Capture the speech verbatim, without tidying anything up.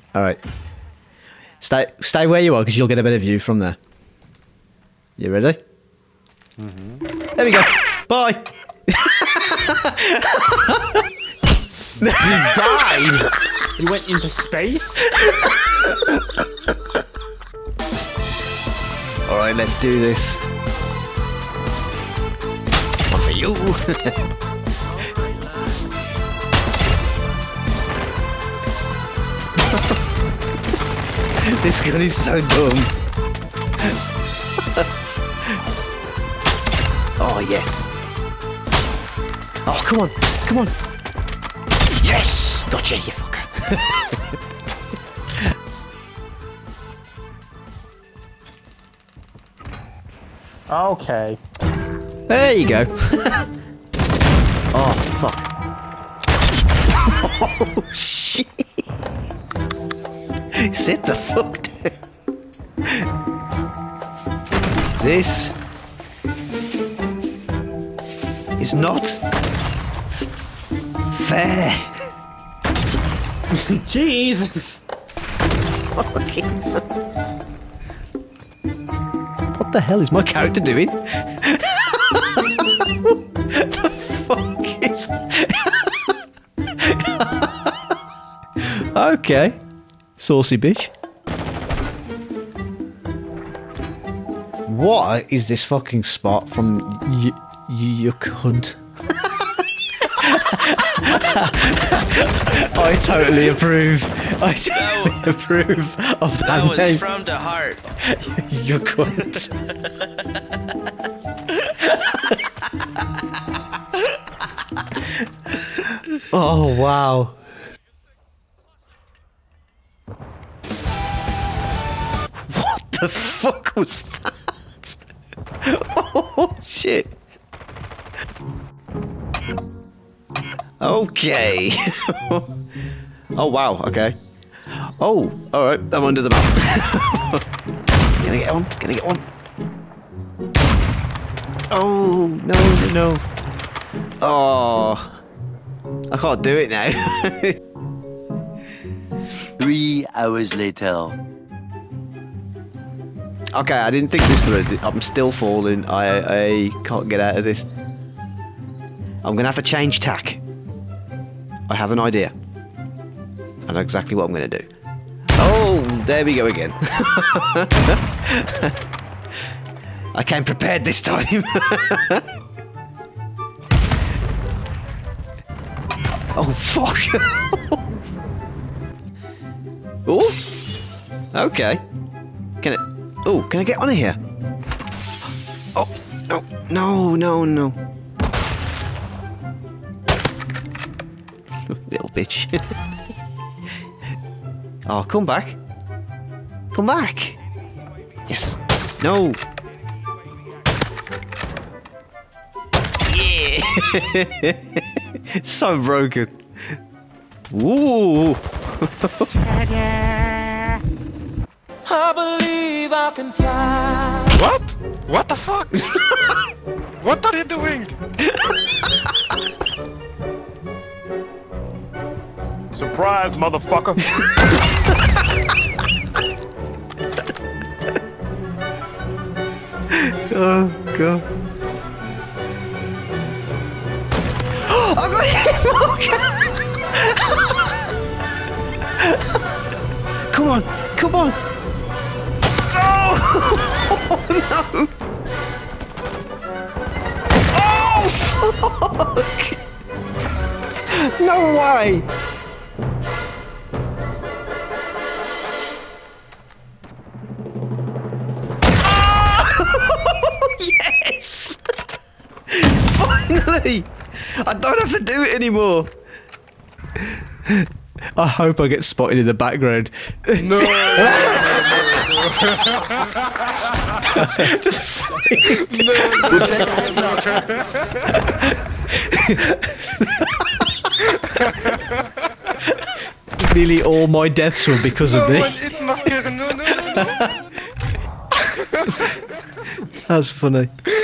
All right. Stay, stay where you are, because you'll get a better view from there. You ready? Mm-hmm. There we go. Bye. He died. He went into space. All right, let's do this. One for you. This gun is so dumb. Oh, yes. Oh, come on. Come on. Yes! Gotcha, you fucker. Okay. There you go. Oh, fuck. Oh, shit. Sit the fuck down. This is not fair. Jeez. Fucking. What the hell is my character doing? The fuck is... Okay. Saucy bitch. What is this fucking spot from y your cunt? I totally approve. I totally That approve of that, That was name. from the heart. You cunt. Oh wow. What the fuck was that? Oh shit. Okay. Oh wow, okay. Oh, alright, I'm under the map. Can I get one? Can I get one? Oh, no, no, no. Oh. I can't do it now. Three hours later. Okay, I didn't think this through. I'm still falling. I, I can't get out of this. I'm gonna have to change tack. I have an idea. I know exactly what I'm gonna do. Oh, there we go again. I came prepared this time. Oh, fuck. Oh, okay. Can it... Oh, can I get on here? Oh, no, no, no, no. Little bitch. Oh, come back. Come back. Yes. No. Yeah. It's so broken. Ooh. I believe I can fly. What? What the fuck? What are you doing? Surprise, motherfucker. Oh, God. I got hit! Come on, come on! Oh, no! Oh, fuck! No way! Yes! Finally! I don't have to do it anymore. I hope I get spotted in the background. No! Just No! nearly all my deaths were because No, of this. man, no, no, no, no. That's funny.